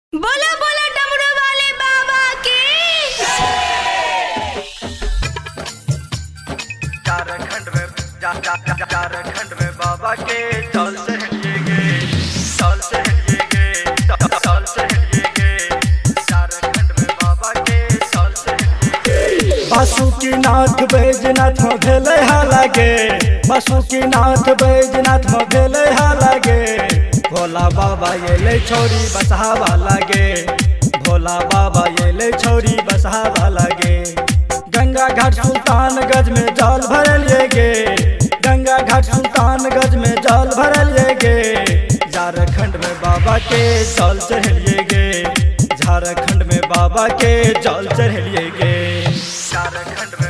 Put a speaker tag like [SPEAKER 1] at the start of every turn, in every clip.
[SPEAKER 1] बोला बोला डमरू वाले बाबा की।
[SPEAKER 2] झारखंड में बाबा के चल से हिलिएगे, चल से हिलिएगे, चल से हिलिएगे। झारखंड में बाबा के चल से हिलिएगे।
[SPEAKER 3] बासुकीनाथ बैजनाथ में भेले हालागे, बासुकीनाथ बैजनाथ में भेले हालागे। भोला बाबा ये ले छोरी बसहावा लागे, भोला बाबा ये ले छोरी बसहावा लागे। गंगा घाट सुल्तानगंज में जल भरल गे, गंगा घाट सुल्तानगंज में जल भरल गे। झारखंड में बाबा के जल चढ़लिए गे, झारखंड में बाबा के जल चढ़लिए गे।
[SPEAKER 2] झारखंड में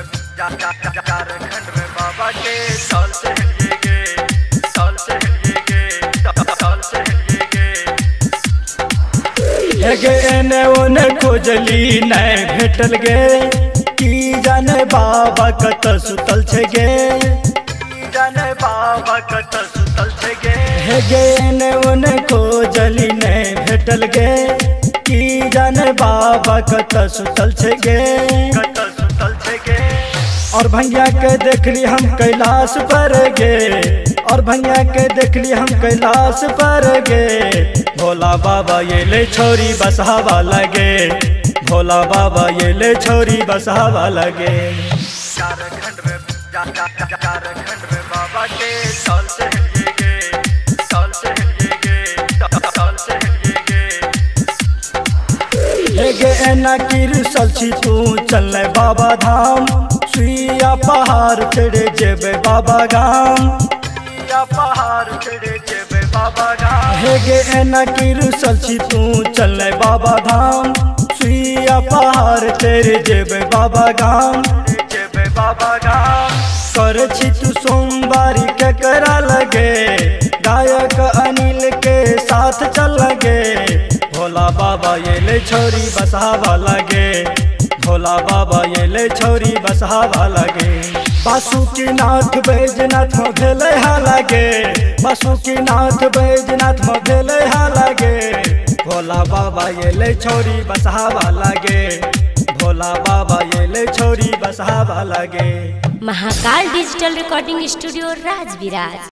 [SPEAKER 2] बाबा के जल चढ़लिए गे, जल चढ़लिए गे, जल चढ़लिए गे।
[SPEAKER 3] गे एने ओने खोजली नहीं भेटल गे, की जाने बाबा कत सुतल छे गे,
[SPEAKER 2] की जाने बाबा कत सुतल छे गे।
[SPEAKER 3] हे गे एने ओने खोजली नहीं भेटल गे, की जाने बाबा कत सुतल छे गे,
[SPEAKER 2] कत सुतल छे गे।
[SPEAKER 3] और भैया के देखली हम कैलाश पर गे, और भैया के देखली हम कैलाश पर गे। भोला बाबा ये ले छोरी बसहावा लगे, भोला बाबा ये ले छोरी बसहावा लगे।
[SPEAKER 2] झारखंड में बाबा के चल से हिलिएगे, चल से हिलिएगे, चल से हिलिएगे।
[SPEAKER 3] हे गे एना किरसल छी तू चल बाबा धाम, सुइया पहाड़ चढ़े जेबे बाबा गाम,
[SPEAKER 2] सुइया पहाड़ चढ़े जेबे बाबा गाम।
[SPEAKER 3] हे गे एना किरसल छी तू चल बाबा धाम, सुइया पहाड़ तेरे जेबे बाबा गाम,
[SPEAKER 2] जेबे बाबा गाम।
[SPEAKER 3] कर छी तू सोमवारी के करा लगे, गायक अनिल के साथ चल लगे। भोला बाबा ये ले छोरी बसहावा लगे, भोला बाबा ये ले छोरी बसहावा लगे। बासुकीनाथ बैजनाथ में भेले हालागे, बासुकीनाथ बैजनाथ में भेले हालागे। भोला बाबा ये ले छोरी बसहावा लागे, भोला बाबा ये ले छोरी बसहावा लागे।
[SPEAKER 1] Mahakal digital recording studio Rajbiraj.